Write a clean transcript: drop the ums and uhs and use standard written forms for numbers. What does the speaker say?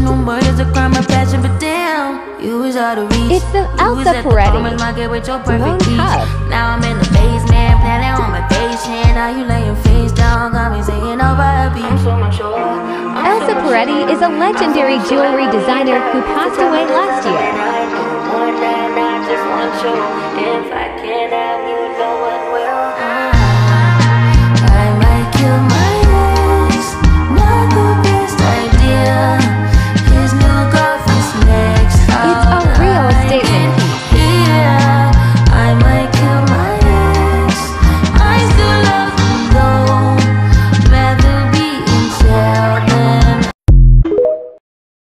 no murder's a crime of passion, but damn, you was out of reach. It's the Elsa Peretti With your perfect Blown Cup. Now I'm in the basement, planning on my vacation. Now you laying face down, got me singing over a beat. I'm so unsure. Elsa Peretti is a legendary jewelry designer who passed away last year. I just want you. If I can't have you